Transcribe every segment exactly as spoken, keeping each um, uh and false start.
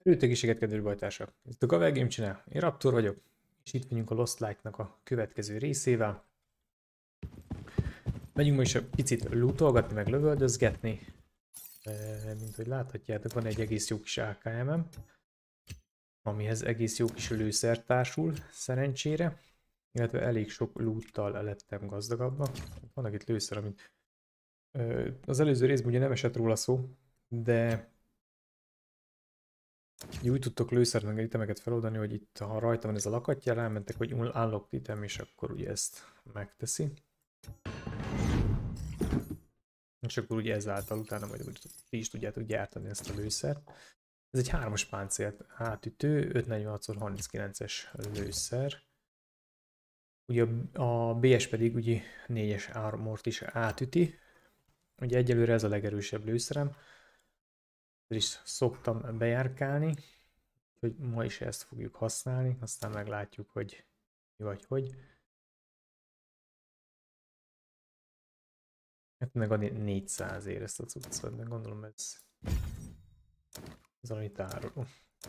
Üdv egészséget, kedves bajtársak! Ez a Gavel Game Channel, én Raptor vagyok, és itt vagyunk a Lost Light-nak a következő részével. Megyünk ma is egy picit lootolgatni, meg lövöldözgetni. E, mint hogy láthatjátok, van egy egész jó kis á ká em-em, amihez egész jó kis lőszer társul, szerencsére. Illetve elég sok loottal lettem gazdagabbak. Vannak itt lőszer, amit e, az előző részben ugye nem esett róla szó, de úgy tudtok lőszert meg itemeket feloldani, hogy itt, ha rajta van ez a lakatja, rámentek, hogy unlocked item, és akkor ugye ezt megteszi. És akkor ugye ezáltal utána majd úgy, ti is tudjátok gyártani ezt a lőszert. Ez egy hármas páncélt átütő, ötszáznegyvenhat harminckilences lőszer. Ugye a bé es pedig ugye négyes armort is átüti. Ugye egyelőre ez a legerősebb lőszerem. Ezt is szoktam bejárkálni, hogy ma is ezt fogjuk használni, aztán meglátjuk, hogy mi vagy hogy. Hát megadni négyszáz ér ezt a cuccot, de gondolom ez, ez valami tároló.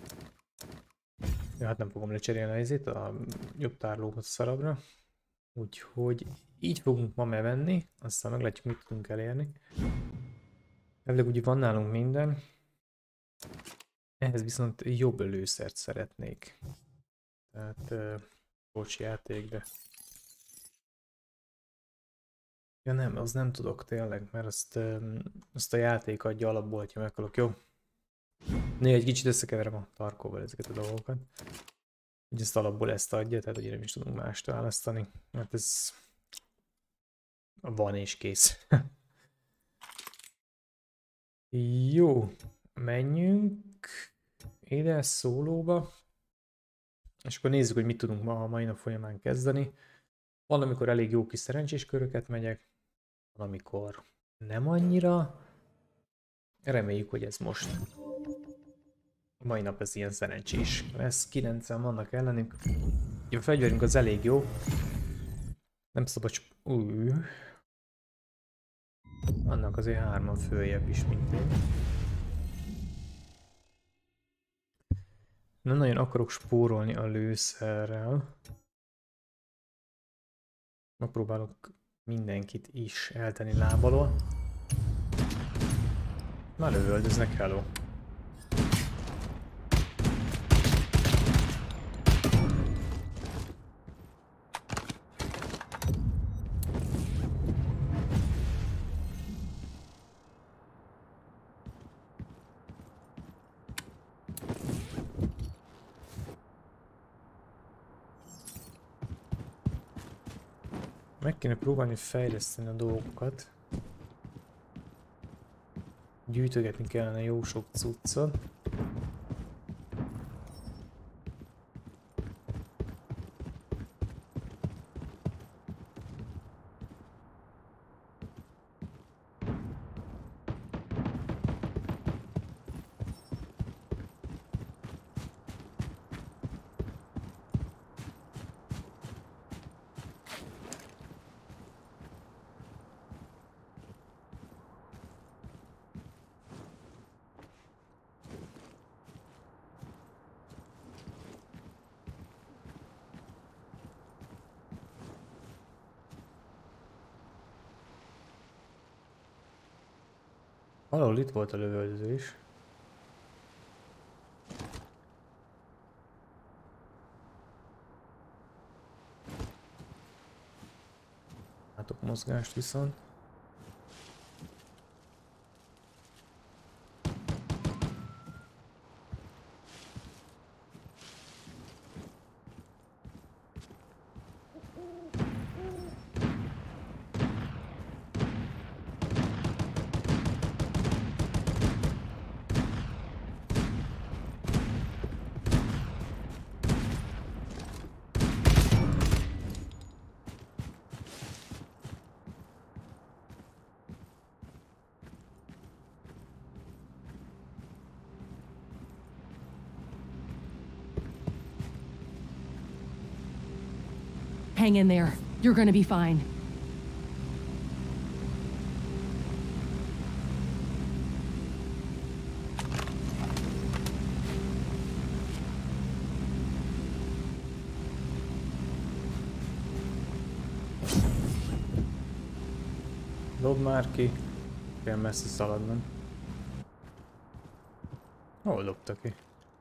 Ja, hát nem fogom lecserélni a izét, a jobb tárolót szarabra. Úgyhogy így fogunk ma mevenni, aztán meglátjuk, mit tudunk elérni. Elvileg ugye van nálunk minden. Ehhez viszont jobb lőszert szeretnék. Tehát uh, bocs játék, de... Ja nem, az nem tudok tényleg, mert azt, um, azt a játék adja alapból, hogyha meg akarok, jó? Néha egy kicsit összekeverem a tarkóval ezeket a dolgokat. Így ezt alapból ezt adja, tehát ugye nem is tudunk mást választani. Hát ez... van és kész. Jó, menjünk ide szólóba, és akkor nézzük, hogy mit tudunk ma a mai nap folyamán kezdeni. Van, amikor elég jó kis szerencsés köröket megyek, van, amikor nem annyira. Reméljük, hogy ez most. A mai nap ez ilyen szerencsés. Lesz kilencen vannak ellenünk. A fegyverünk az elég jó. Nem szabad csak... Új. Vannak azért hárman följebb is, mint én. Nem nagyon akarok spórolni a lőszerrel. Megpróbálok mindenkit is eltenni lábalól. Már lövöldöznek, hello. Meg kéne próbálni fejleszteni a dolgokat. Gyűjtögetni kellene jó sok cuccot. Valahol itt volt a lövöldöző is. Látok mozgást viszont. Hang in there. You're gonna be fine. Dob már ki. Kell messze szaladnom. Hol dobta ki?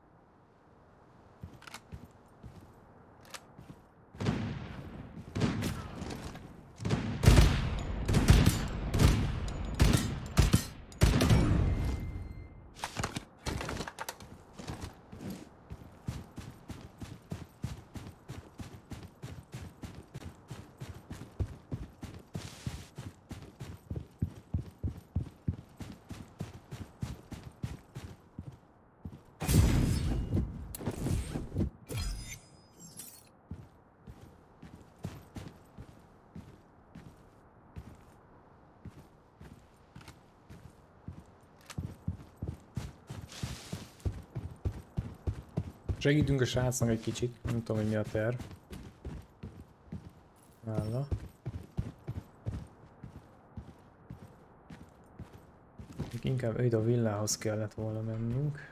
Segítünk a srácnak egy kicsit, nem tudom, hogy mi a terv. Nála. Inkább ide a villához kellett volna mennünk.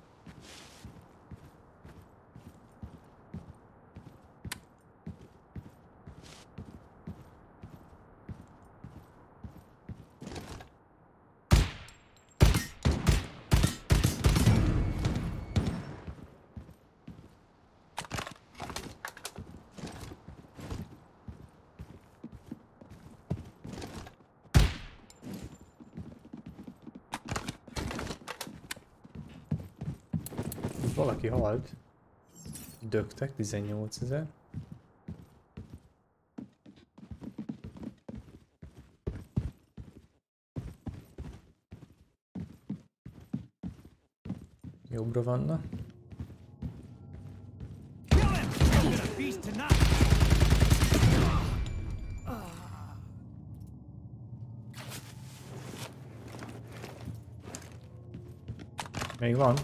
Valaki halt. Dögtek, tizennyolcezer. Jobbra vannak. Még van.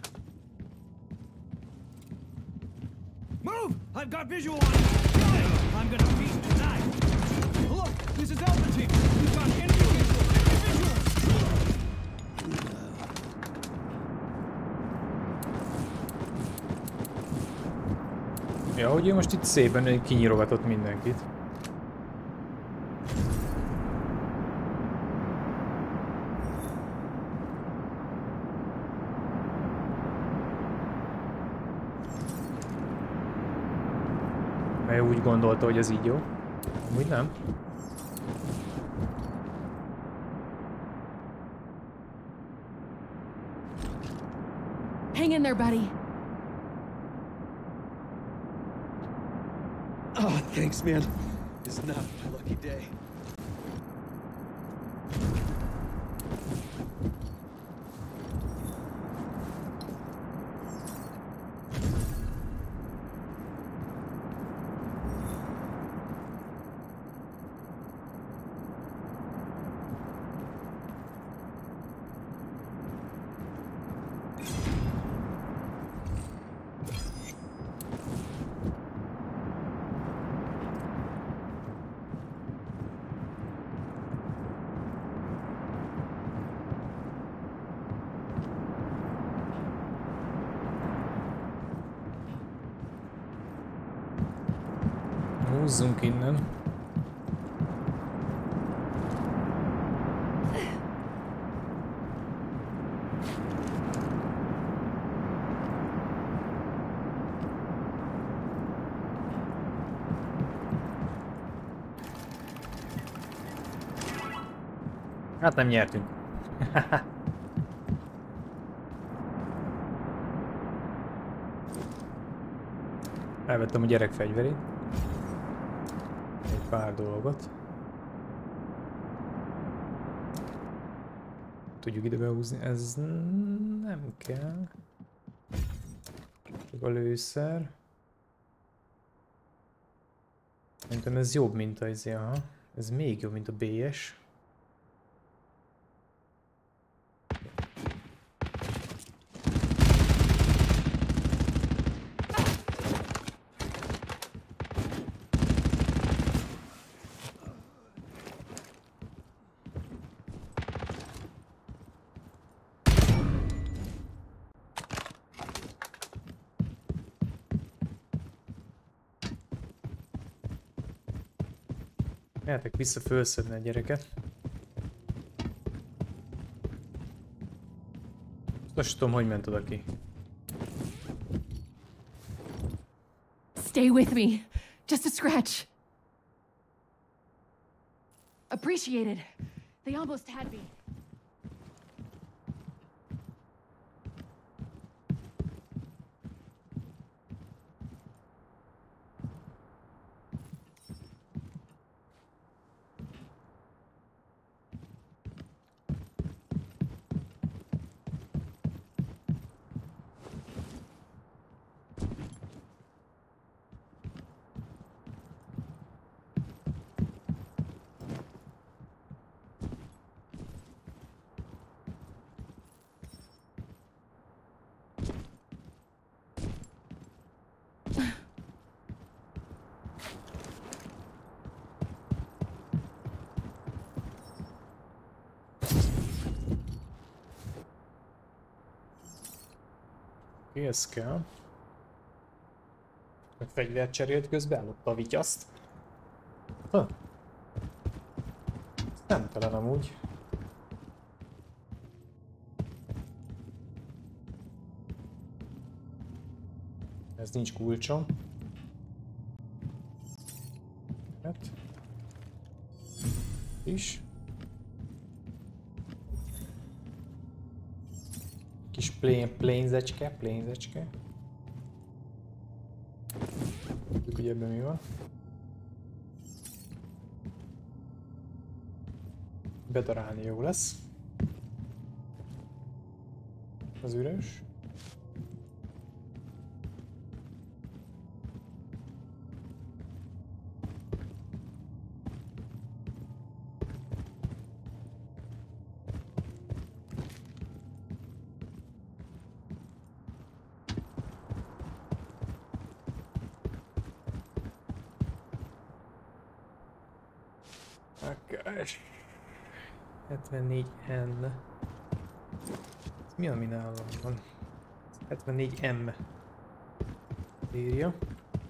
I've got visual on him. I'm gonna feast tonight. Look, this is Alpha Team. We've got enemy visual. Ja, hogy ő most itt szépen kinyírogatott mindenkit. Mert úgy gondolta, hogy ez így jó. Úgy nem. Hang in there, buddy. Oh, thanks, man. It's not my lucky day. Húzzunk innen. Hát nem nyertünk. Elvettem a gyerek fegyverét. Egy pár dolgot. Tudjuk ide behúzni, ez nem kell. Csak a lőszer. Szerintem ez jobb, mint az, aha. Ez még jobb, mint a bé es. Mehetek vissza fölszedni a gyereket. Most tudom, hogy ment oda ki. Stay with me. Just a scratch. Appreciated. They almost had me. Oké, ez kell. A fegyvert cserélt közben, ellopta a vityaszt. Ha. Nem talán amúgy. Ez nincs kulcsom. Hát. Is. Kis plén, plénzecske, plénzecske. Tudjuk, hogy ebben mi van. Bedarálni jó lesz. Az üres. hetvennégy N. Mi ami nálam van? hetvennégy M. Írja.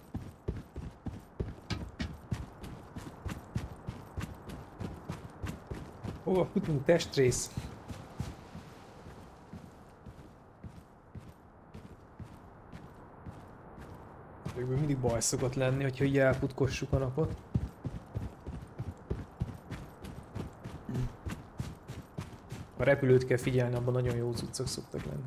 Hova futunk? Testrész. Mindig baj szokott lenni, hogyha így elfutkossuk a napot. A repülőt kell figyelni, abban nagyon jó cuccok szoktak lenni.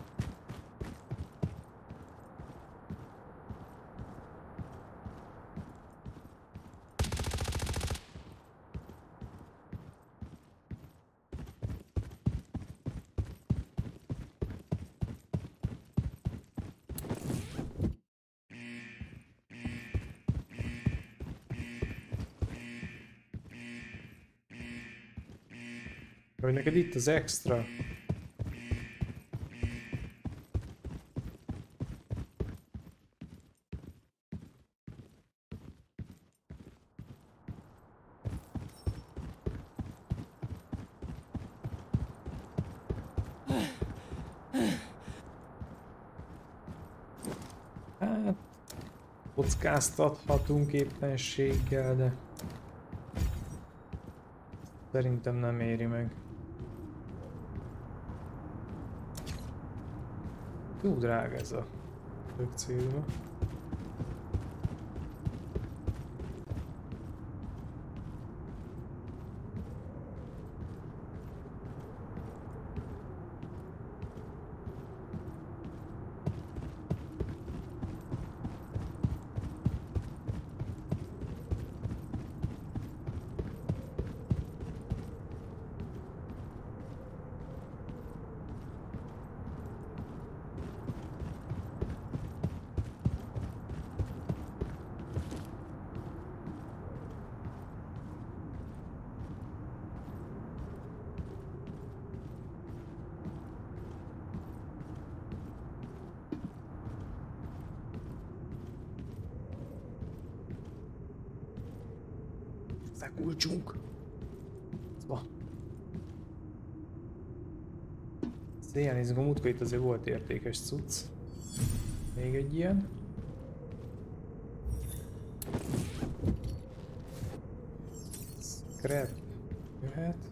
Hogy neked itt az extra. Hát kockáztathatunk éppenséggel, de szerintem nem éri meg. Jó drága ez a lökcélva. Kulcsunk. Szóval. Széjjel nézzük a múltkor, itt azért volt értékes cucc. Még egy ilyen. Scrap jöhet.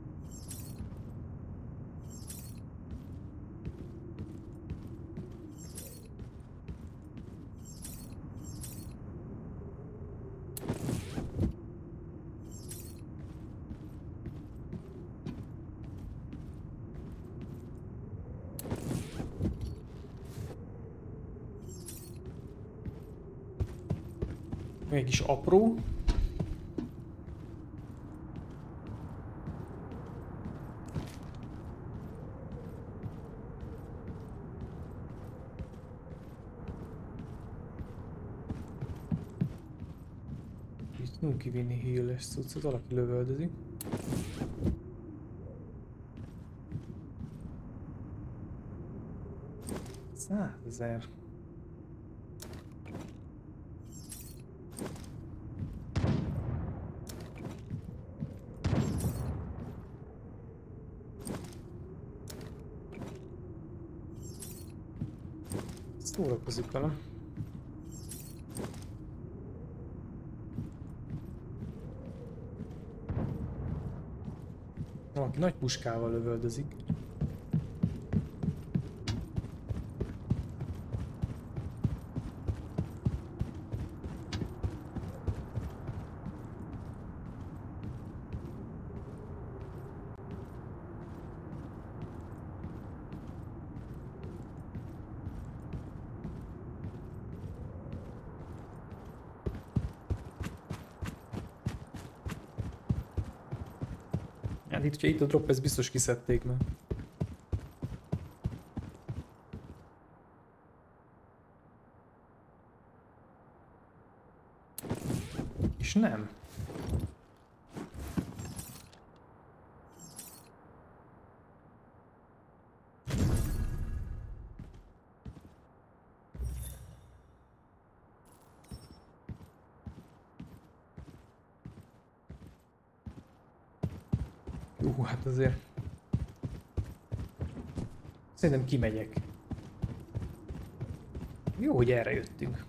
Még is apró. Itt tudunk kivinni heal-es cuccot, valaki lövöldözik. Százezer. Szórakozik vele. Valaki nagy puskával lövöldözik. Hát itt, hogyha itt a drop, ezt biztos kiszedték meg. És nem. Jó, hát azért... Szerintem kimegyek. Jó, hogy erre jöttünk.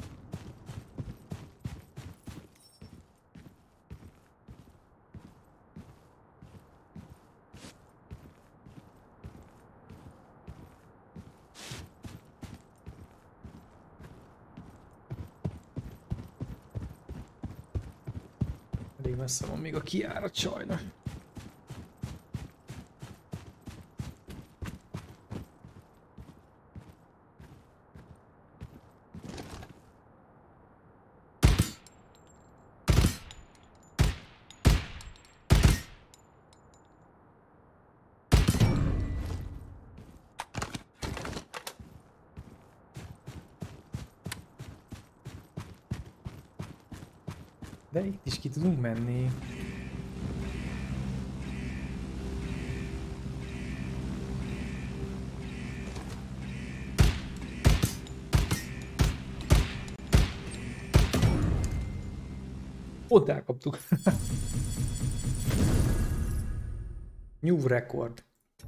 Elég messze van még a kijárat sajnos. De itt is ki tudunk menni. Ott elkaptuk. New record.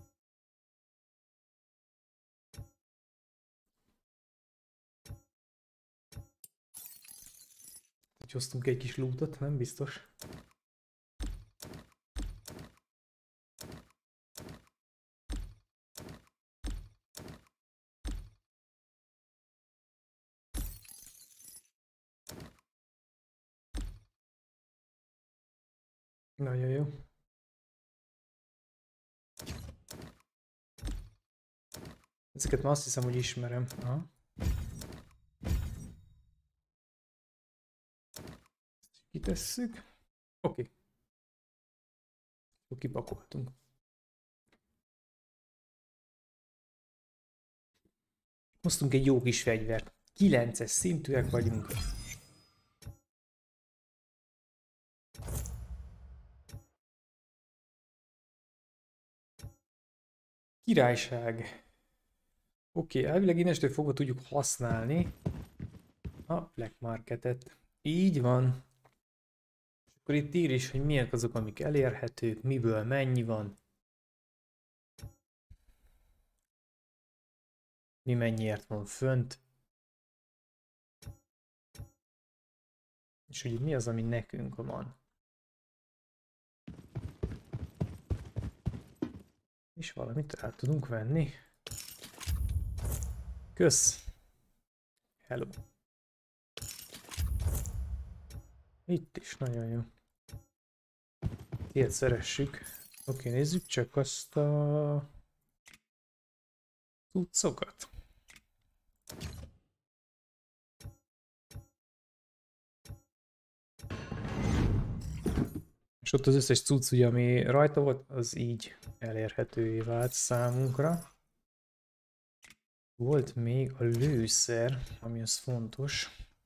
Úgy hoztunk egy kis lootot, nem biztos. Nagyon jó. Ezeket már azt hiszem, hogy ismerem. Aha. Kitesszük. Oké. Okay. Kipakoltunk. Hoztunk egy jó kis fegyvert. kilences szintűek vagyunk. Királyság. Oké, okay, elvileg innestől fogva tudjuk használni a Black Marketet. Így van. Akkor itt ír is, hogy milyen azok, amik elérhetők, miből mennyi van. Mi mennyiért van fönt. És hogy mi az, ami nekünk van. És valamit el tudunk venni. Kösz! Hello! Itt is nagyon jó. Ilyet szeressük. Oké, nézzük csak azt a cuccokat. És ott az összes cucc, ugye, ami rajta volt, az így elérhetővé vált számunkra. Volt még a lőszer, ami az fontos.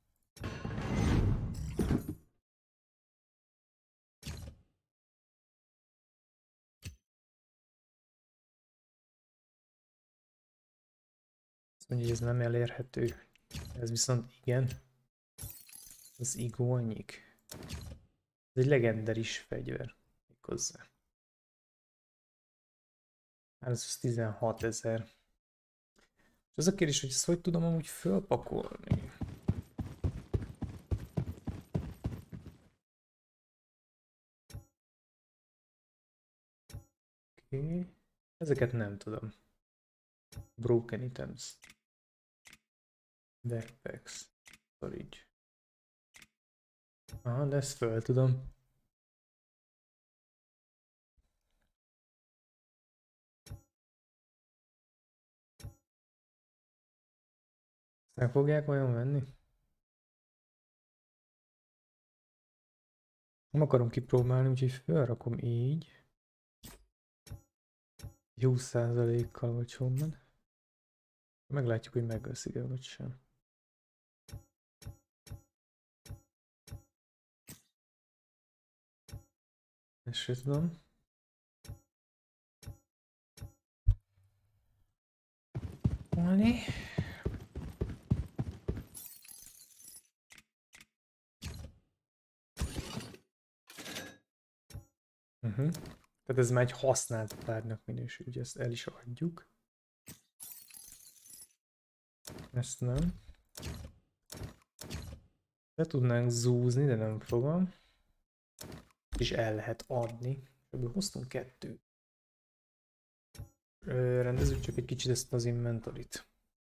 Azt mondja, hogy ez nem elérhető. Ez viszont igen. Az igóanyik. Ez egy legendaris fegyver. Méghozzá. Ez tizenhatezer. És az a kérdés, hogy ezt hogy tudom amúgy fölpakolni? Oké. Okay. Ezeket nem tudom. Broken items. Backpacks. Storage. Aha, de ezt föl tudom. Meg fogják olyan venni? Nem akarom kipróbálni, úgyhogy felrakom így. húsz százalékkal olcsóbban. Meglátjuk, hogy megveszik-e vagy sem. Ezt sem tudom. Olni. Uh-huh. Tehát ez már egy használt tárgynak minősül, ugye ezt el is adjuk. Ezt nem. Le tudnánk zúzni, de nem fogom. És el lehet adni. Ebből hoztunk kettőt. Ö, rendezzük csak egy kicsit ezt az inventorit.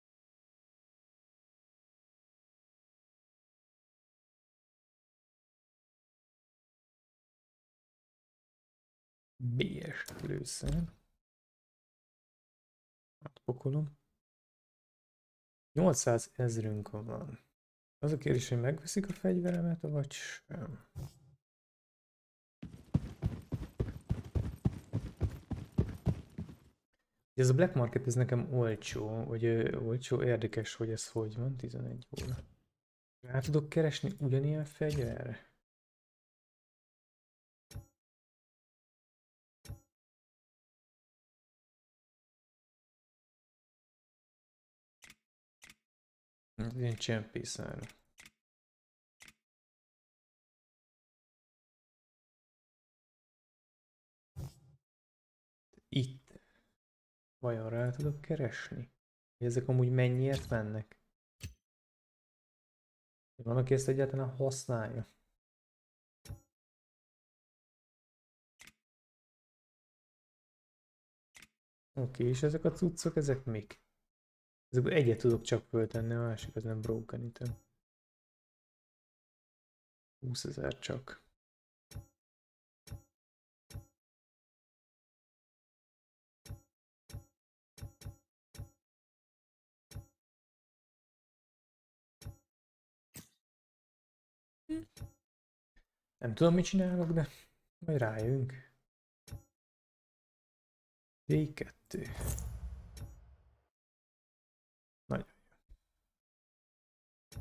bé es lőszer. Átpakolom. nyolcszáz ezrünk van. Az a kérdés, hogy megveszik a fegyveremet, vagy sem. Ez a black market, ez nekem olcsó, vagy ö, olcsó, érdekes, hogy ez hogy van, tizenegy óra. Rá tudok keresni ugyanilyen fegyverre? Ez ilyen csempészára. Itt. Vajon rá tudok keresni? Ezek amúgy mennyiért mennek? Van, aki ezt egyáltalán használja? Oké, okay, és ezek a cuccok, ezek mik? Ezekből egyet tudok csak föltenni, a másik az nem broken item. húszezer csak. Nem tudom, mit csinálok, de majd rájövünk. dé kettő. Nagyon jó.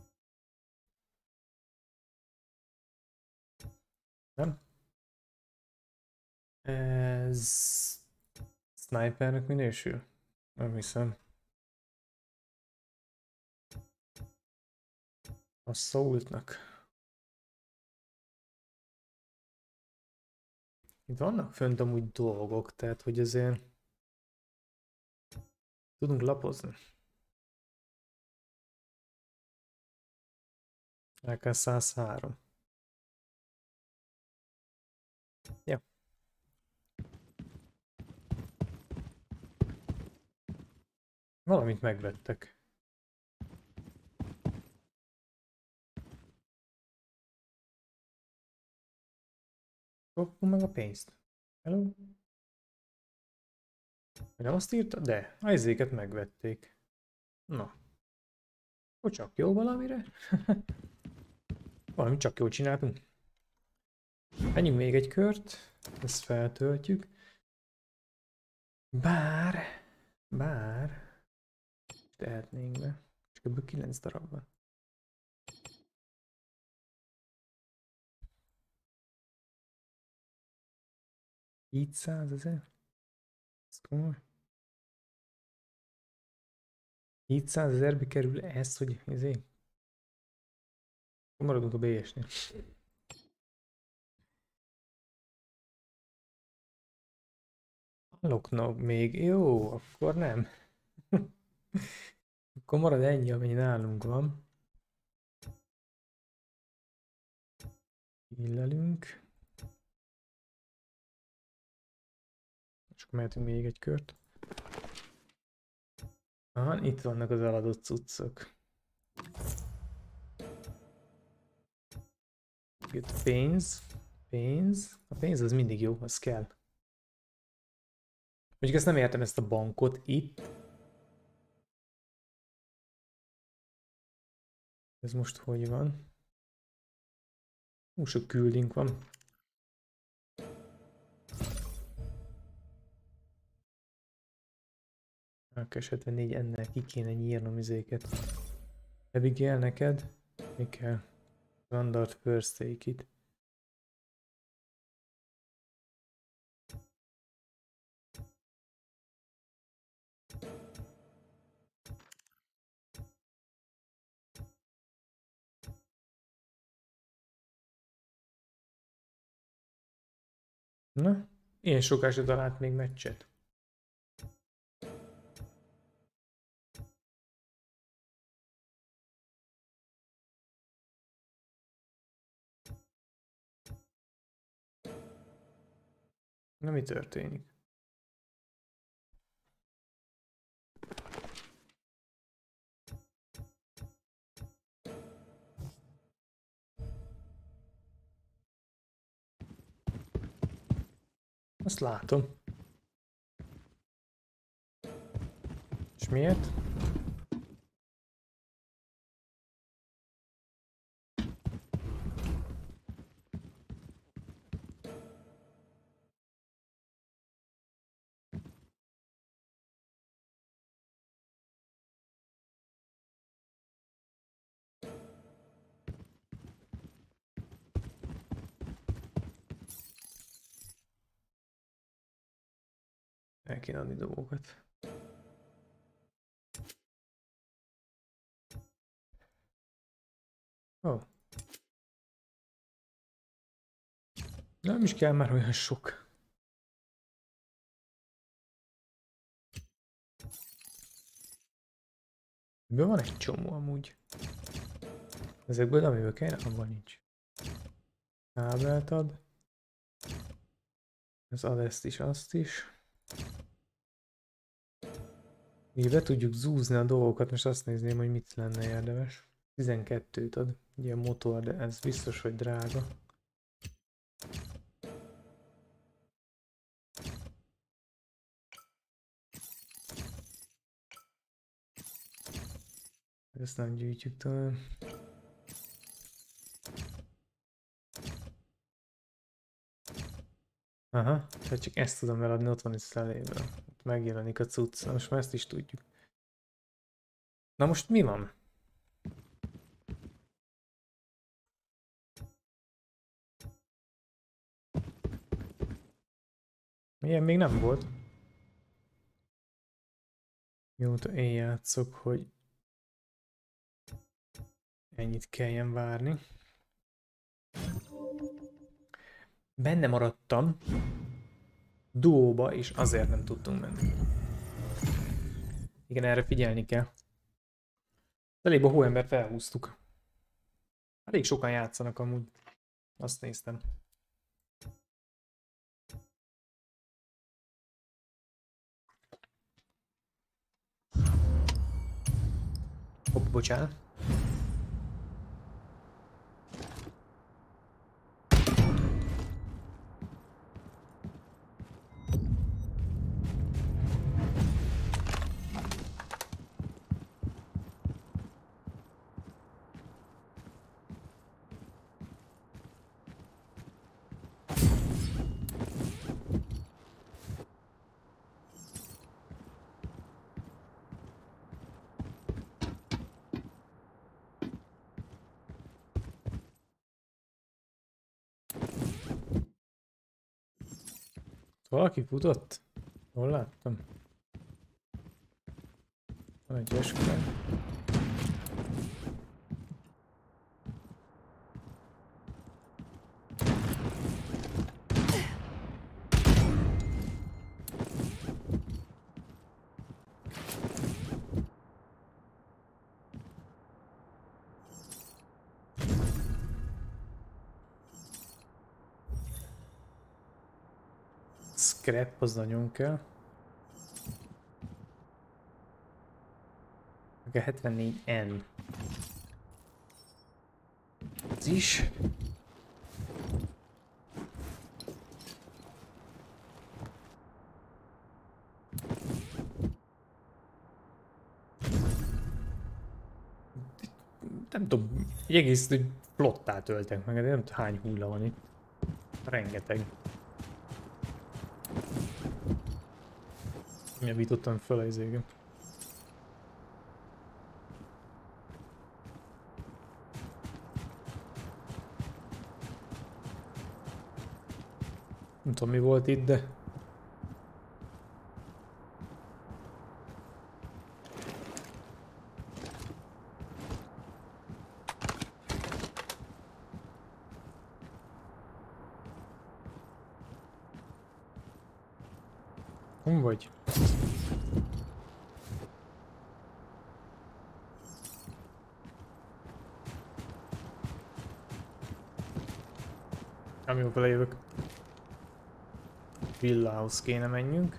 Nem? Ez... Snipernek minősül? Nem hiszem. A Soultnak. Itt vannak fönt amúgy dolgok, tehát hogy azért tudunk lapozni. á ká száz három. Ja. Valamit megvettek. Kapunk meg a pénzt. Hello? Nem azt írta? De, a izéket megvették. Na. Akkor csak jó valamire? Valami csak jól csináltunk. Menjünk még egy kört. Ezt feltöltjük. Bár... Bár... Tehetnénk be. És kb. kilenc darab van. hétszázezer? Ez komoly. hétszázezerbe kerül ez, hogy ezért? Maradunk a bé es-nél. Loknak még. Jó, akkor nem. Akkor marad ennyi, amennyi nálunk van. Illelünk. És akkor mehetünk még egy kört. Aha, itt vannak az eladott cuccok. Itt pénz. Pénz. A pénz az mindig jó, az kell. Mondjuk ezt nem értem, ezt a bankot itt. Ez most hogy van? Hú, sok küldünk van. Akkor hetvennégy, ennek ki kéne nyírnom izéket. Abigail, neked? Mi kell? Standard first take it. Na, ilyen sokáig talált még meccset. Na, mi történik? Azt látom. És miért? El kéne adni dolgokat. Ó. Oh. Nem is kell már olyan sok. Ebből van egy csomó amúgy. Ezekből amiből kell, abban nincs. Kábelt ad. Ez ad ezt is, azt is. Így be tudjuk zúzni a dolgokat, most azt nézném, hogy mit lenne érdemes. tizenkettőt ad, ugye a motor, de ez biztos, hogy drága. Ezt nem gyűjtjük tovább. Aha, tehát csak ezt tudom eladni, ott van itt szeléből. Ott megjelenik a cucc, na most már ezt is tudjuk. Na most mi van? Ilyen még nem volt. Mióta én játszok, hogy ennyit kelljen várni. Benne maradtam duóba, és azért nem tudtunk menni. Igen, erre figyelni kell. Elég a hóember felhúztuk. Elég sokan játszanak amúgy. Azt néztem. Bocsánat. Valaki futott? Hol láttam? Van egy esküvő. Scrap az nagyon kell. Meg a hetvennégy N. Ez is. Nem tudom, egy egész flottát töltek meg, de nem tudom hány hulla van itt. Rengeteg. Javítottam fel az éget. Nem tudom mi volt itt, de... Hon vagy? Amióta vele jövök. Villához kéne menjünk.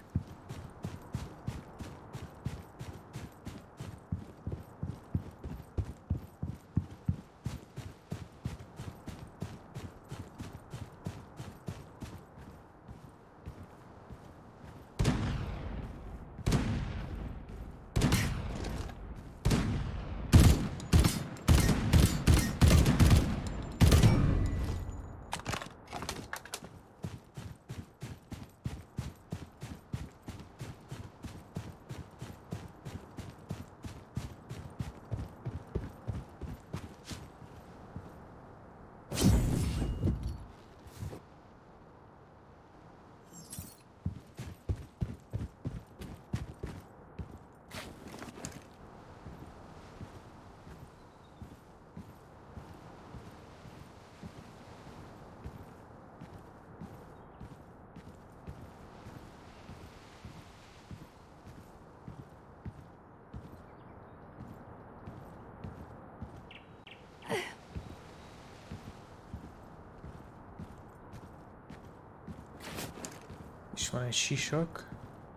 És van egy sisak.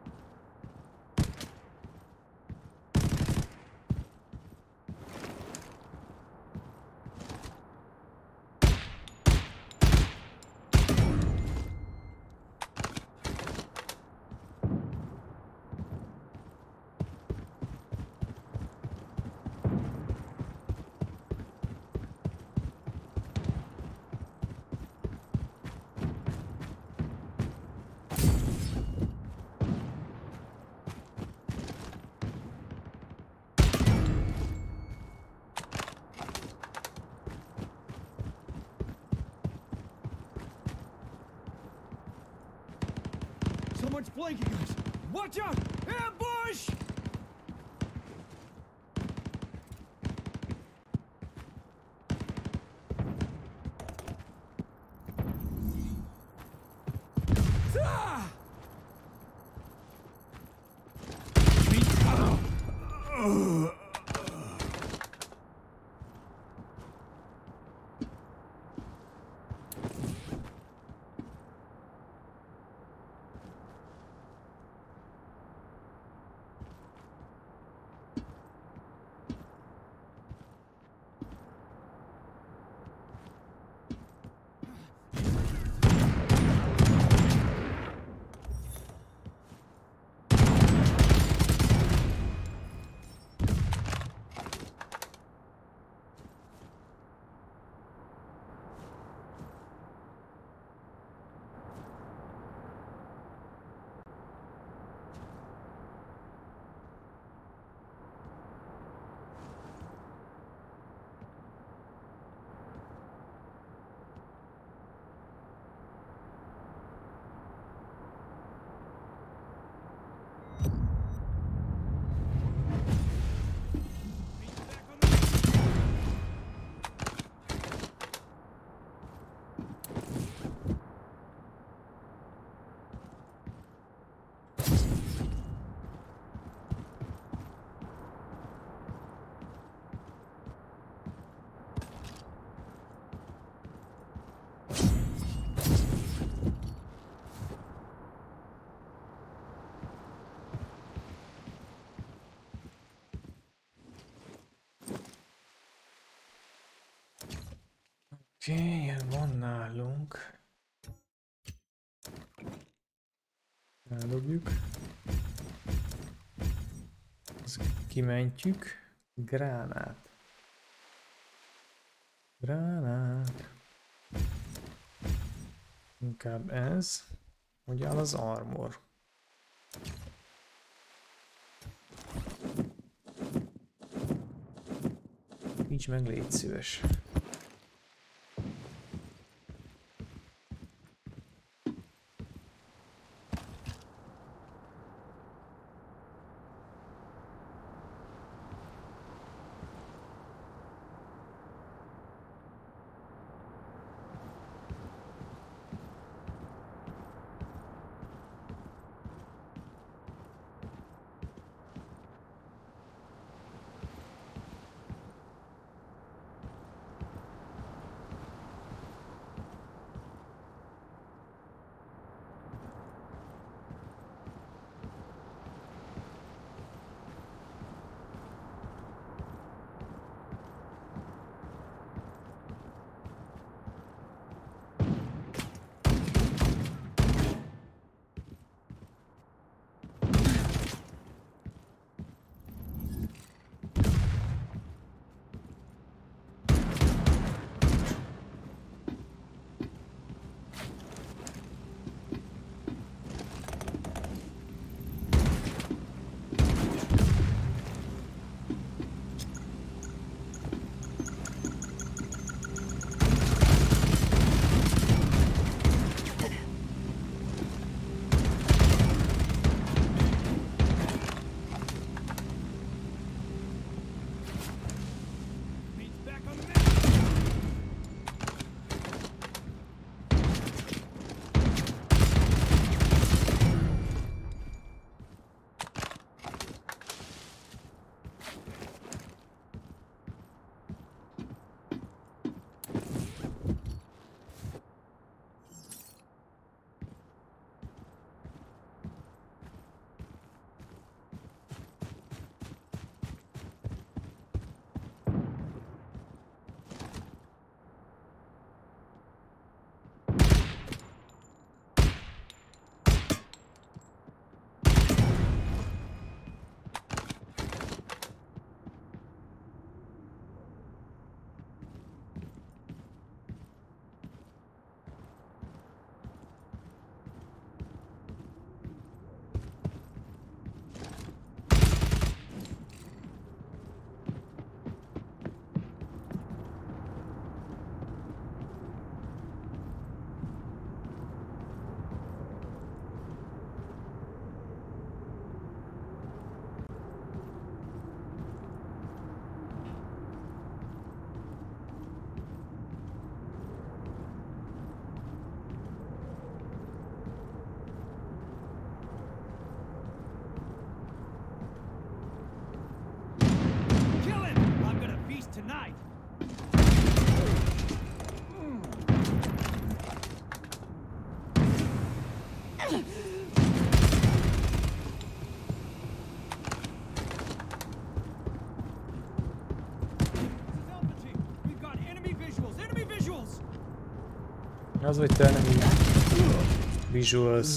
Someone's flanking us! Watch out! Ambush! Ah! Oké, ilyen van nálunk. Eldobjuk. Ezt kimentjük. Gránát. Gránát. Inkább ez. Hogy áll az armor? Így meg légy szíves. tonight. We've got enemy visuals. Enemy visuals. Az, hogy te enemy visuals.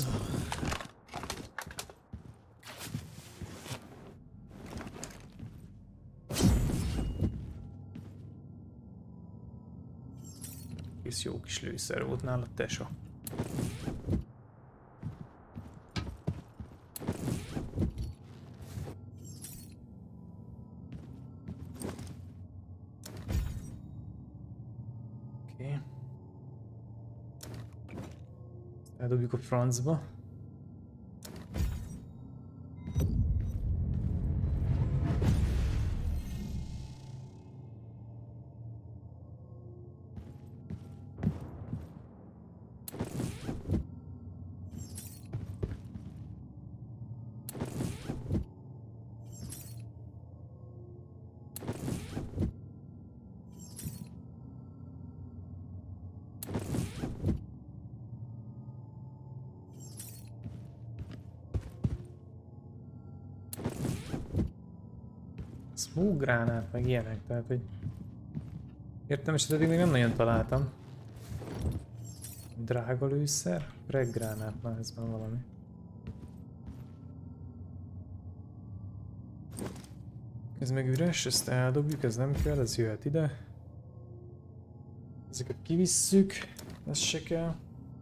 Kész jó kis lőszer volt nála, tesó. Oké. Eldobjuk a francba. Smoke gránát, meg ilyenek, tehát hogy Értem, és eddig még nem nagyon találtam. Drága lőszer? Reggránát, már ez van valami. Ez meg üres, ezt eldobjuk, ez nem kell, ez jöhet ide. Ezeket kivisszük, ez se kell.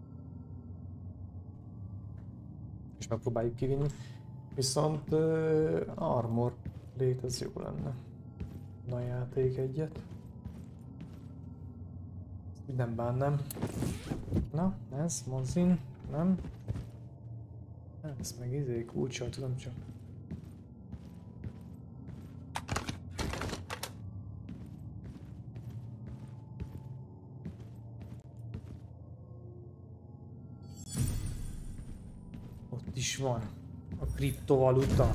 És megpróbáljuk kivinni. Viszont uh, armor lét, ez jó lenne. Na játék egyet. Ezt nem bánnám. Na, ez, Monzin, nem? Ez meg izé, kulccsal tudom csak. Ott is van a kriptovaluta.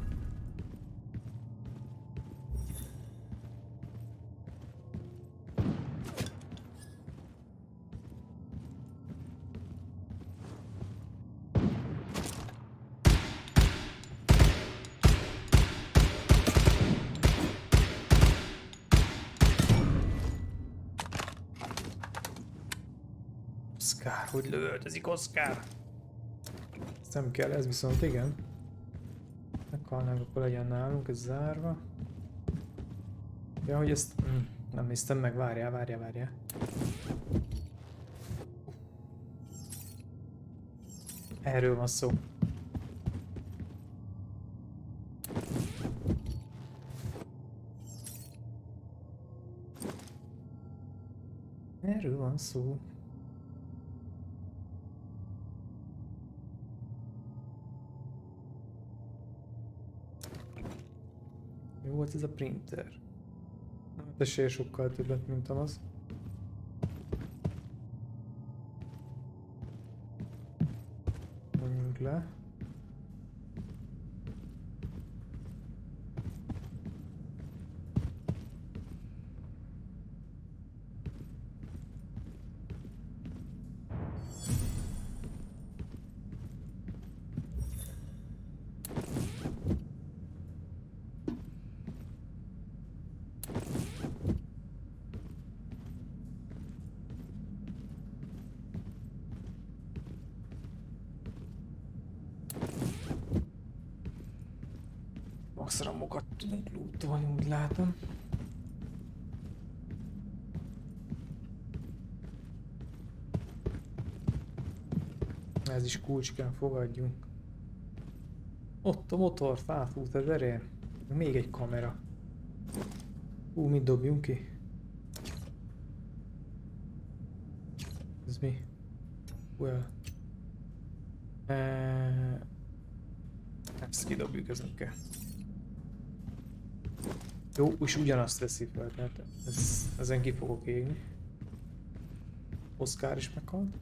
Oscar, hogy lövöldözik Oscar? Ezt nem kell, ez viszont igen. Meghalnánk, akkor legyen nálunk, ez zárva. Ja, hogy ezt... Hm, nem néztem meg, várjál, várjál, várjál. Erről van szó. Erről van szó. Jó volt ez a printer. Hát esély sokkal többet, mint az. Menjünk le. Maxramokat tudunk lootolni, úgy látom. Ez is kulcs kell, fogadjunk. Ott a motor, felfut az erén. Még egy kamera. Hú, mit dobjunk ki? Ez mi? Well. Uh, ezt kidobjuk, ez nem kell. Jó, és ugyanazt veszi fel, tehát ez, ezen ki fogok égni. Oscar is meghalt.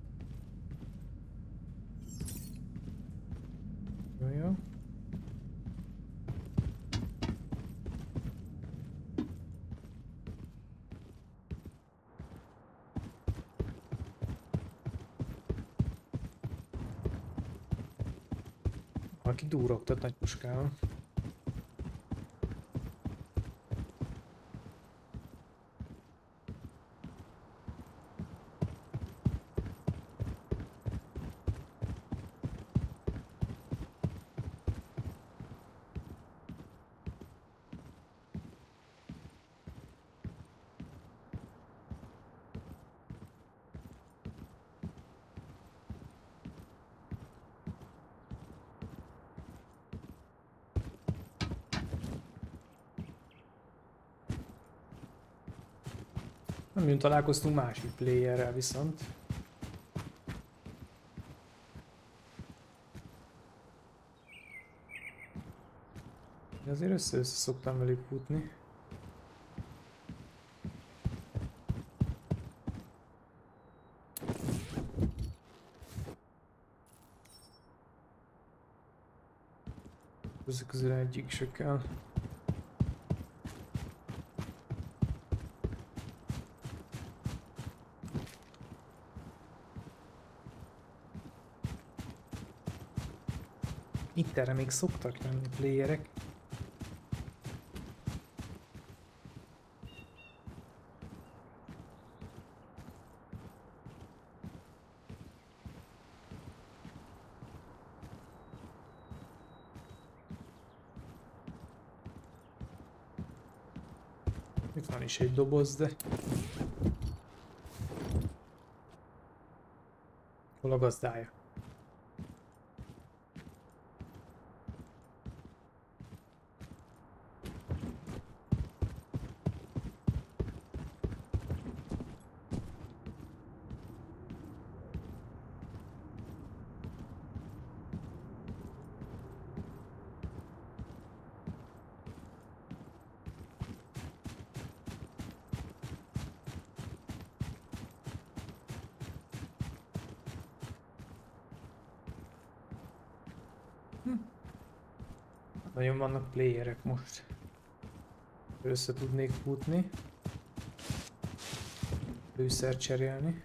Jó, jó. Valaki durogtat nagy puskával. Nem jön, találkoztunk másik playerrel viszont. De azért össze-össze szoktam velük futni. Ezek közül egyik se kell. Itt erre még szoktak lenni playerek. Itt van is egy doboz, de... Hol a gazdája? Nagyon vannak playerek most. Össze tudnék futni. Lőszer cserélni.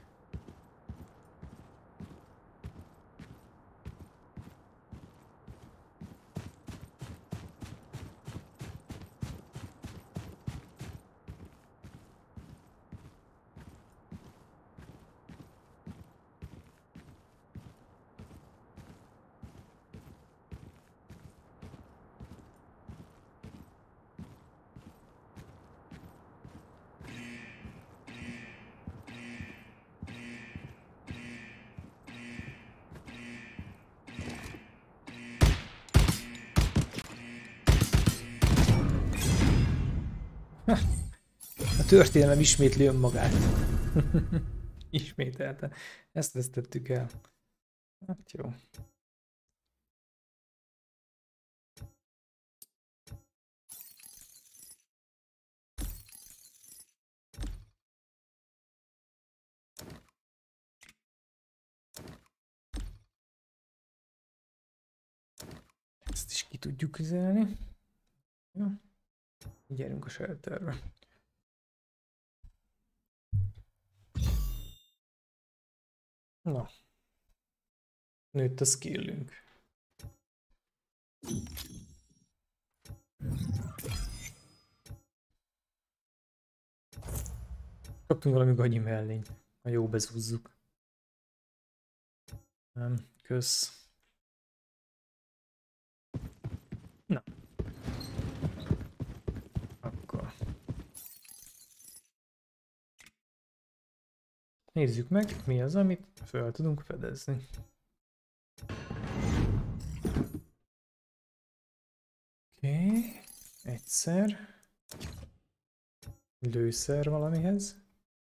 A történelem ismétli önmagát. Ismételte. Ezt vesztettük el. Hát jó. Ezt is ki tudjuk üzelni. Jó. Gyerünk a shelterbe. Na. Nőtt a skillünk. Kaptunk valami gagyi mellényt. Ha jó bezúzzuk. Nem, kösz. Na. Akkor. Nézzük meg, mi az, amit fel tudunk fedezni. Oké, okay. Egyszer. Lőszer valamihez.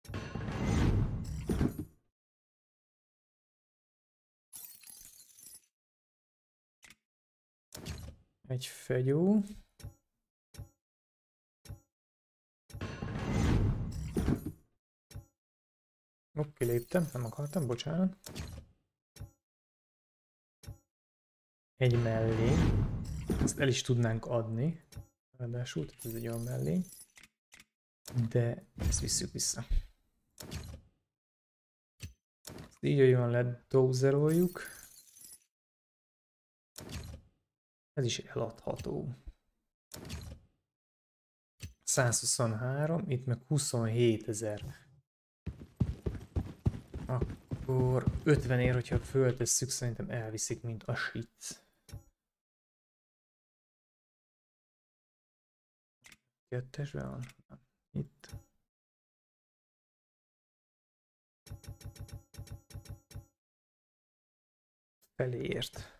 Egy fegyó. Oké, kiléptem, nem akartam, bocsánat. Egy mellény. Ezt el is tudnánk adni. Ráadásul, ez egy olyan mellény. De ezt visszük vissza. Ezt így olyan ledózeroljuk. Ez is eladható. százhuszonhárom, itt meg huszonhétezer. Akkor ötven ér, hogyha föltesszük, szerintem elviszik, mint a shit. Kettesben van? Itt. Feléért.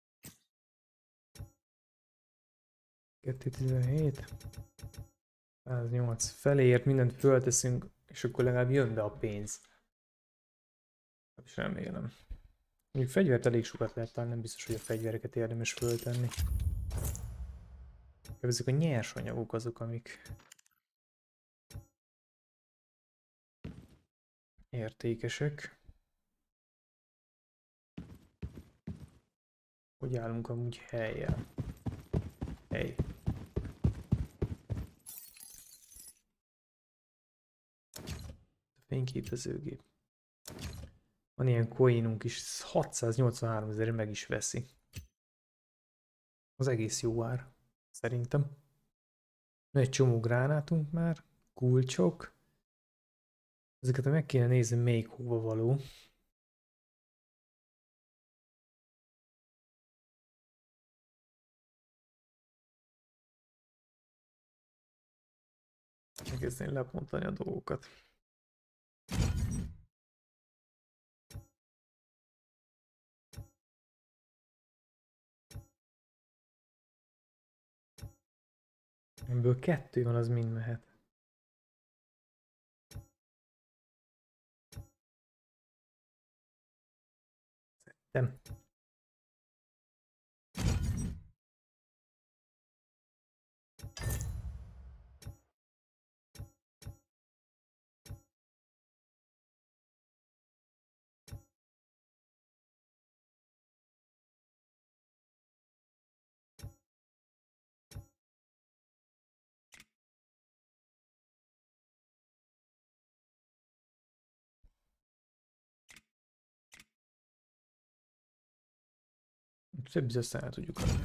kettőszáztizenhét. száznyolc. Feléért mindent fölteszünk, és akkor legalább jön be a pénz. És remélem. Mondjuk fegyvert elég sokat lehet talán, nem biztos, hogy a fegyvereket érdemes föltenni. Ezek a nyersanyagok azok, amik értékesek. Hogy állunk amúgy helyen? Hely. A fényképezőgép. Van ilyen coinunk is, hatszáznyolcvanhárom ezerre meg is veszi. Az egész jó ár, szerintem. Van egy csomó gránátunk már, kulcsok. Ezeket meg kéne nézni, még hova való. Elkezdeni lepontani a dolgokat. Ebből kettő van, az mind mehet. Szerintem. Több bizony el tudjuk adni.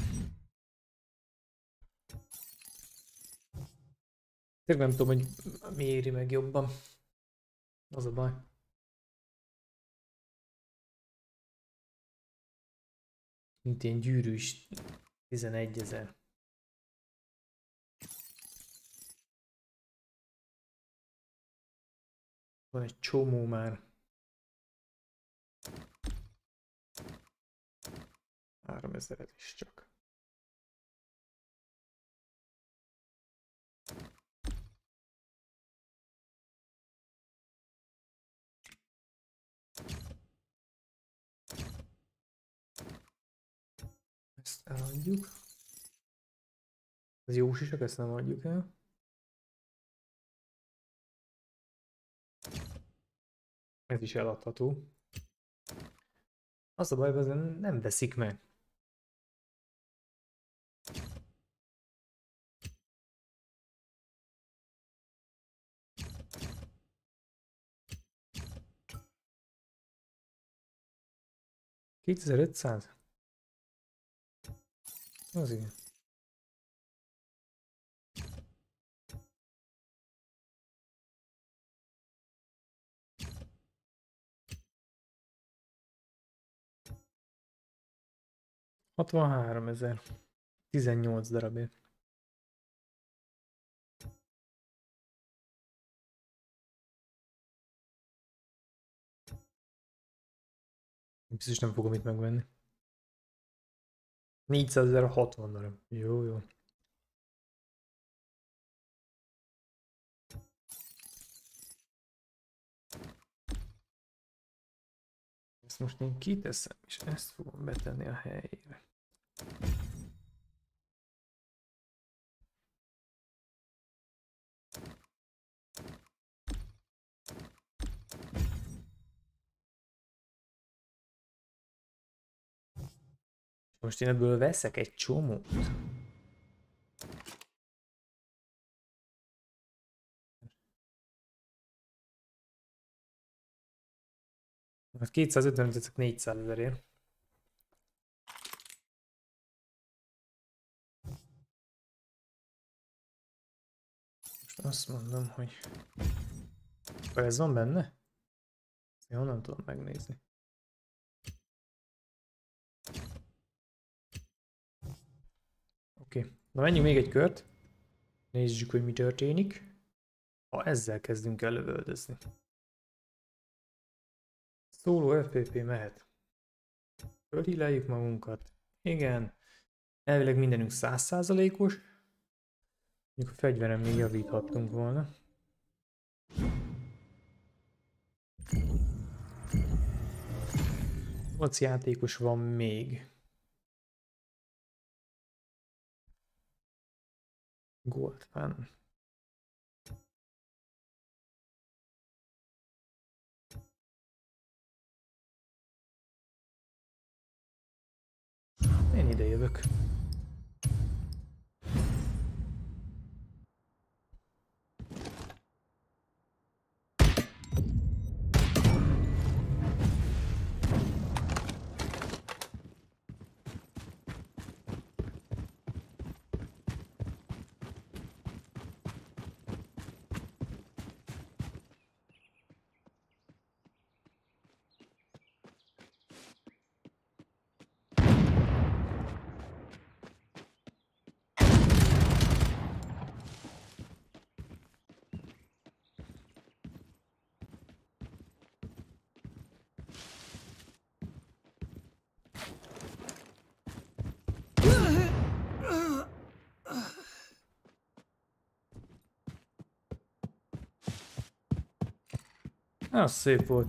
Tényleg nem tudom, hogy mi éri meg jobban. Az a baj. Mint ilyen gyűrű is tizenegyezer. Van egy csomó már. háromezeret is csak. Ezt eladjuk. Ez jó sisak, ezt nem adjuk el. Ez is eladható. Az a baj, hogy nem veszik meg. kétezer-ötszáz? Az igen. hatvanháromezer. tizennyolc darabért. Biztos nem fogom itt megvenni. négyszázezer hatvan darab. Jó, jó. Ezt most én kiteszem, és ezt fogom betenni a helyére. Most én ebből veszek egy csomót. Hát kétszázötven tetszek négyszázezerért. Most azt mondom, hogy... Akkor ez van benne? Én honnan tudom megnézni? Oké, okay. Na menjünk még egy kört. Nézzük, hogy mi történik. Ha ezzel kezdünk el lövöldözni. Szóló ef pé pé mehet. Fölhíleljük magunkat. Igen. Elvileg mindenünk száz százalékos. Mondjuk a fegyveren még javíthattunk volna. nyolc játékos van még. Gold fan. Én ide jövök. Az szép volt.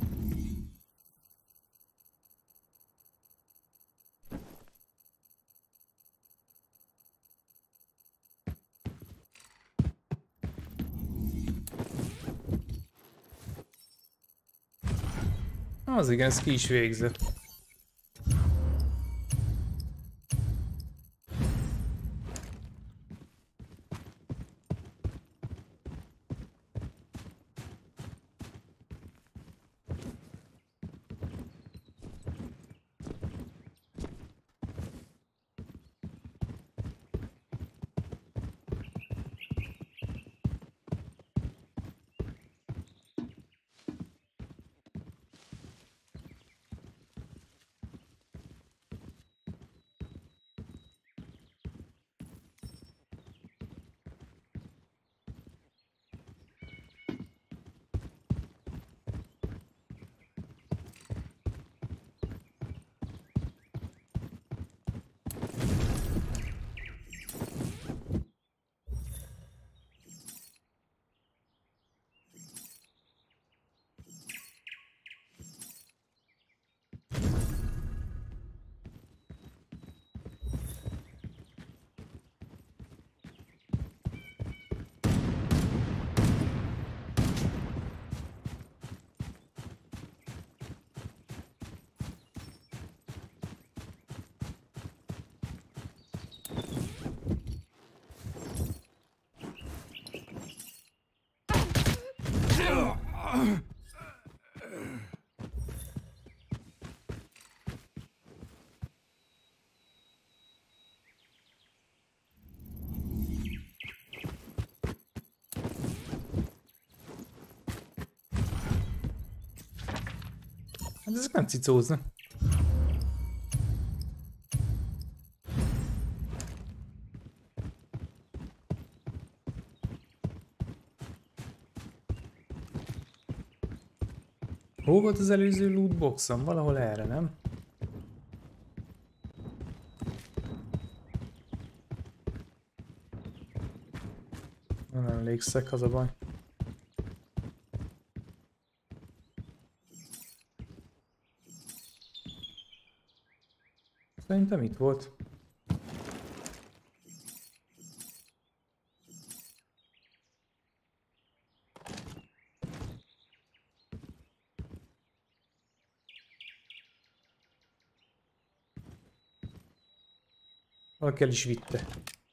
Az igen, ez ki is végzett. Hát ezek nem cicóznak. Hol volt az előző lootboxom? Valahol erre, nem? Nem emlékszek, az a baj. Szerintem itt volt. Valaki el is vitte.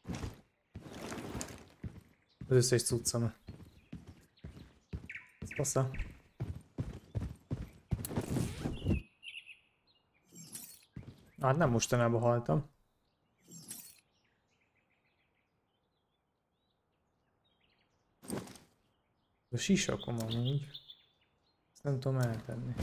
Az összes cuccam. Ez passza. Hát nem mostanában haltam. A sisakom amúgy. Ezt nem tudom eltenni.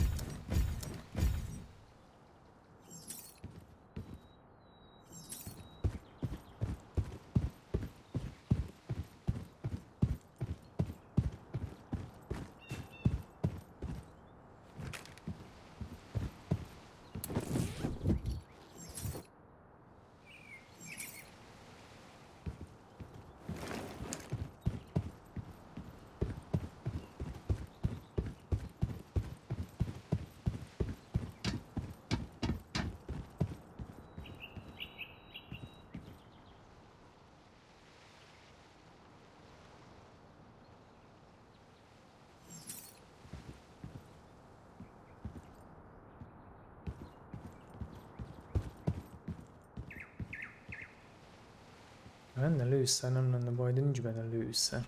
Lenne lőszer, nem lenne baj, de nincs benne lőszer.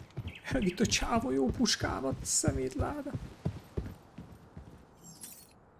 Itt a csáva jó puskámat, szemétláda.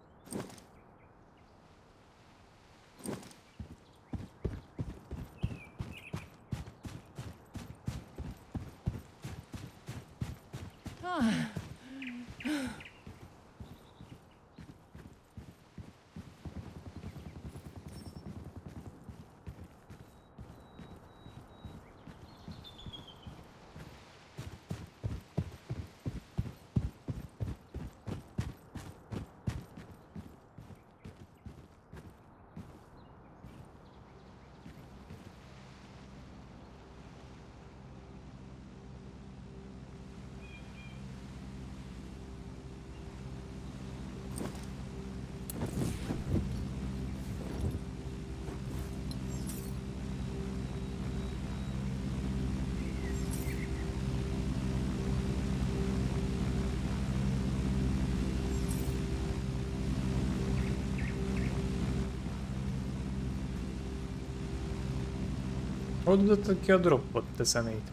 Hogy adott ki a droppot, te szemét?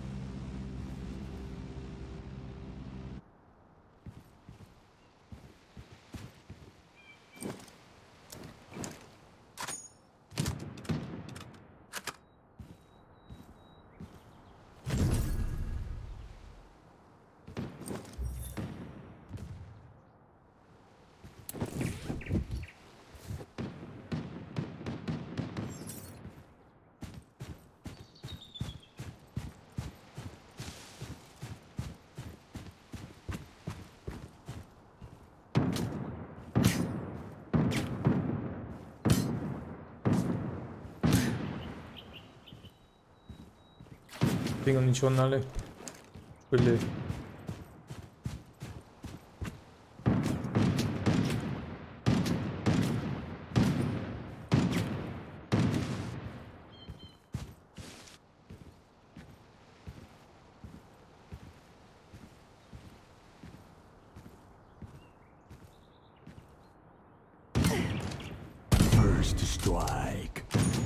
Még nincs onnan lő. Hogy lő. First strike.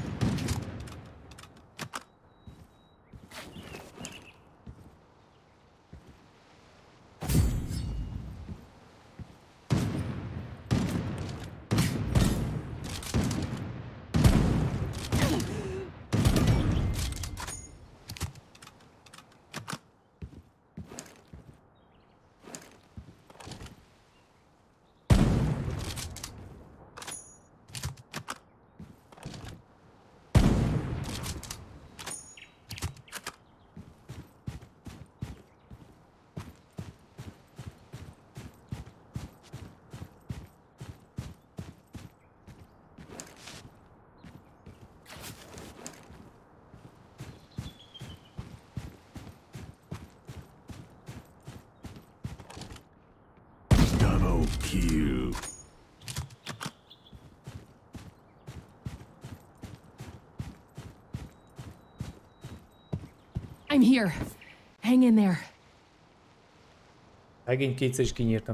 Double kill. I'm here. Hang in there. Megint kétszer is kinyírtam.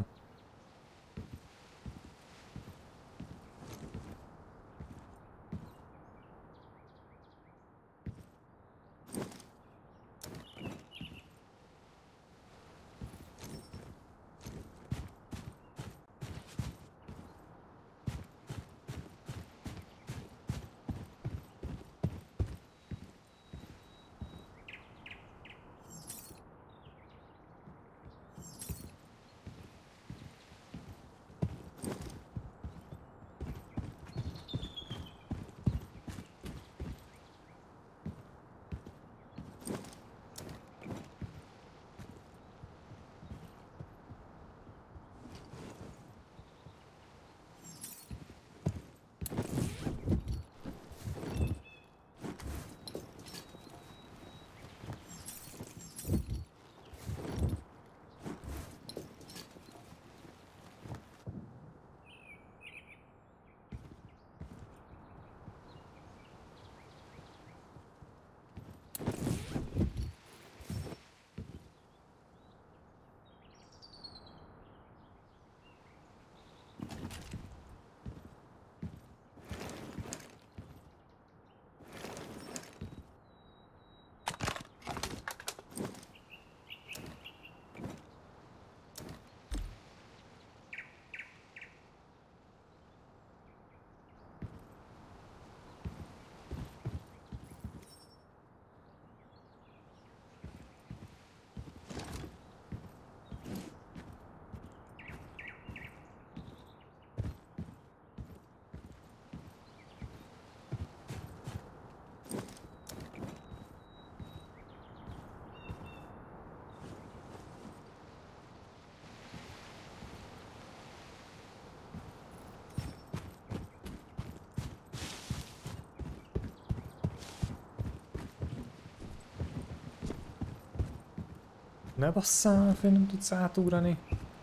Ne basszál, fél nem tudsz átugrani.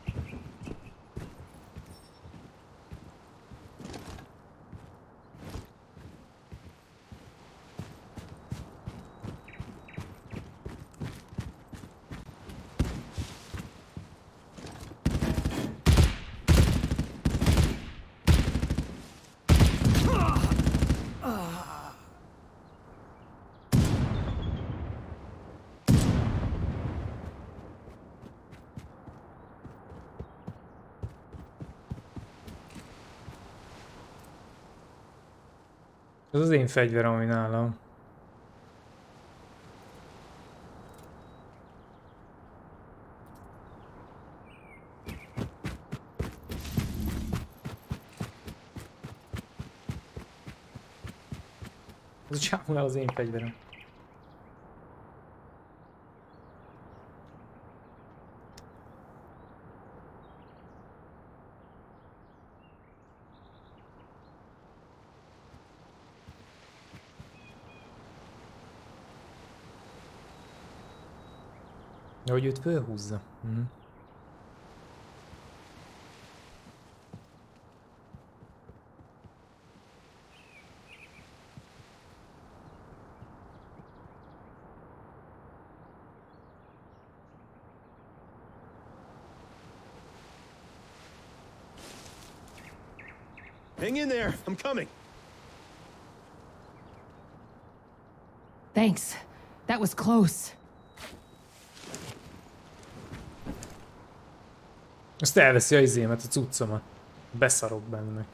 Ez az én fegyverem, ami nálam. Ez a csávónál az én fegyverem. Ja, hogy őt fölhúzza. Mhm. Hang in there. I'm coming. Thanks. That was close. Azt elveszi a izémet, a cuccomat. Beszarok benne.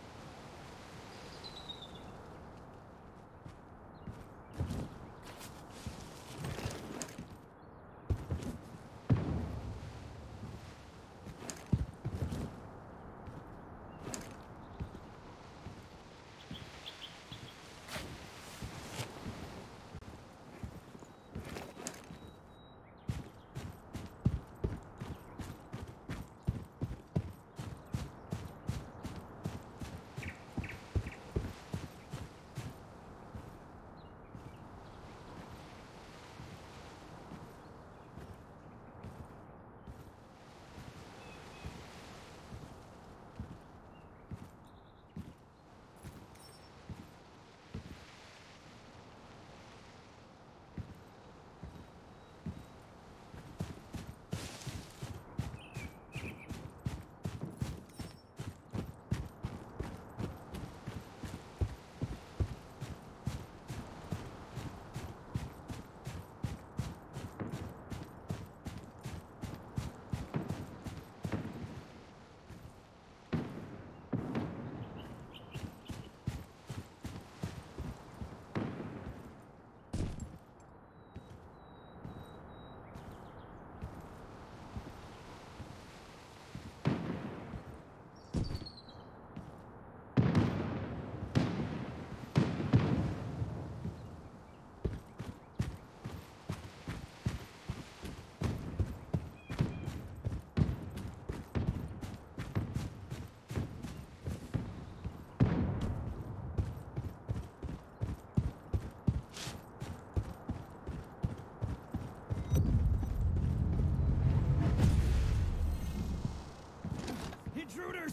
Intruders!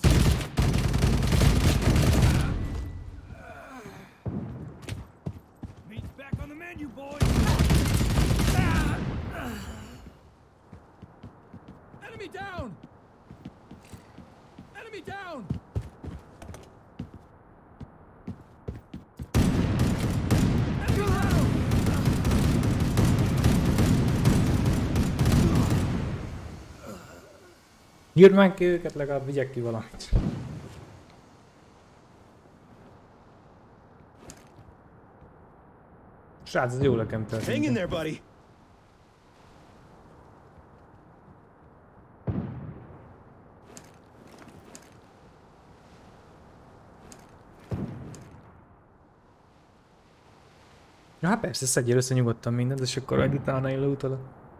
Meat's back on the menu, boys! Enemy down! Enemy down! Enemy down! Nyírd már ki őket, legalább vigyek ki valamit. Srác, ez jó nekem Hang in történt. there, buddy. Ja, hát persze, szedjél össze nyugodtan mindent, és akkor editálna én leutala.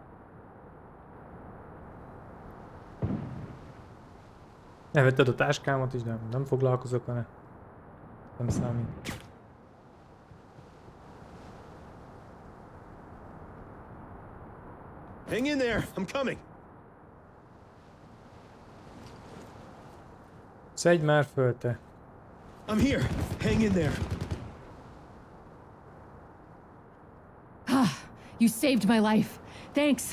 Elvetted a táskámat is, de nem foglalkozok vele. Nem számít. Hang in there. I'm coming. Szedj már föl, te. I'm here. Hang in there. Ah, you saved my life. Thanks.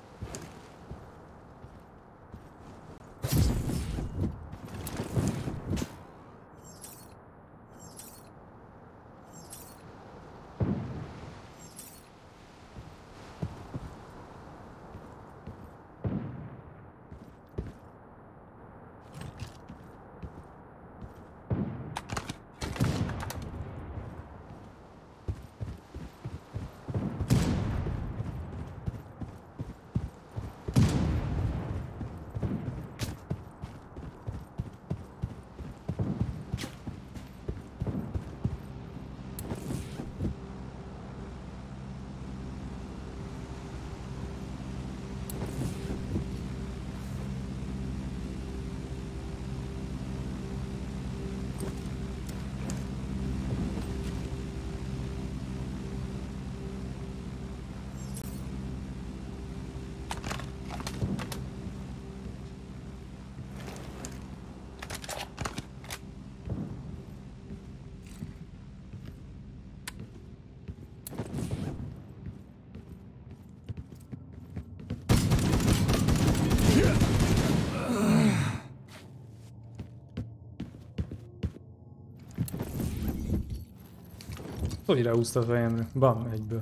Hogy ráhúzta a fejemre? Bam, egyből.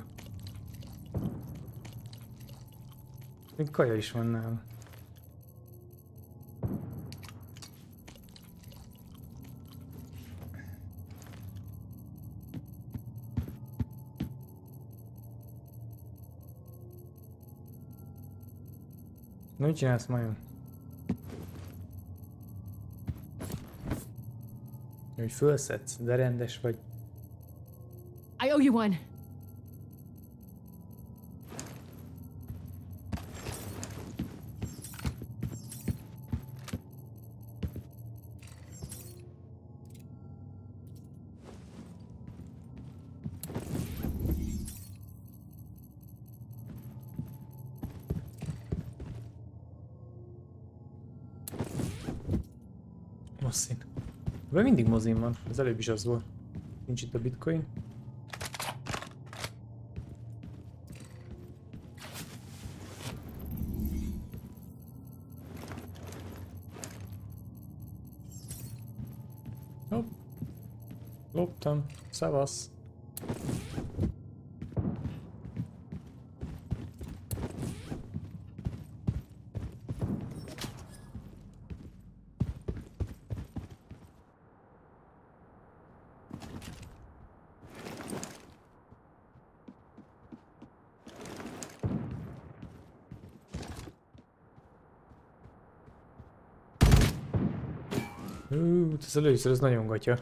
Még kaja is van nála. Na, mit csinálsz, Majon? Hogy fölszedsz, de rendes vagy. I owe you one. Moszin. De mindig mozin van, az előbb is az volt. Nincs itt a bitcoin. Hopp. Loptam. Szevasz. Hú, ez először, ez nagyon gatya.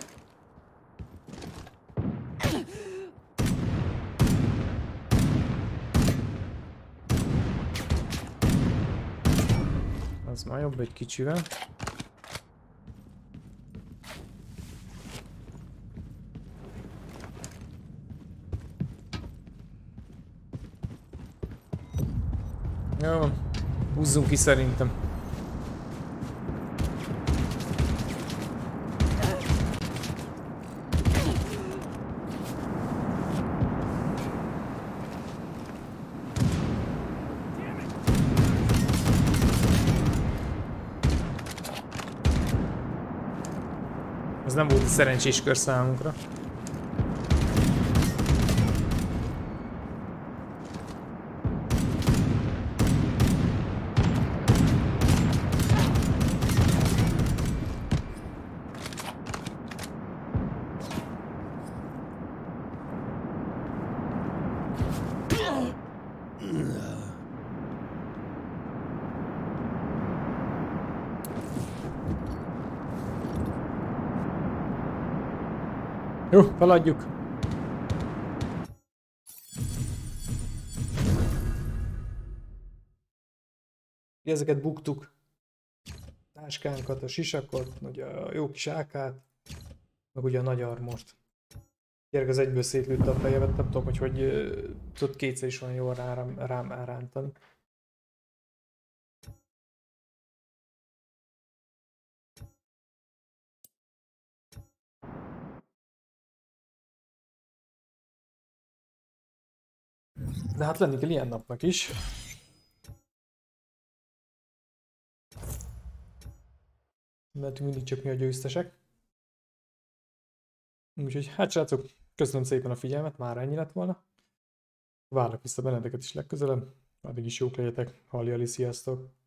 Az már jobb egy kicsivel. Jó, húzzunk ki szerintem. Ez nem volt egy szerencsés kör számunkra. Jó, feladjuk. Ezeket buktuk. Táskánkat, a sisakot, ugye a jó kis ákát, meg ugye a nagy armort. Gyerek az egyből szétlőtte a fejemet, nem tudom, hogy hogy ö, tudott kétszer is olyan jól rám, rám elrántani. De hát lenni kell ilyen napnak is. Mert mindig csak mi a győztesek. Úgyhogy hát srácok, köszönöm szépen a figyelmet, már ennyi lett volna. Várlak vissza benneteket is legközelebb. Addig is jók legyetek. Halli, halli, sziasztok!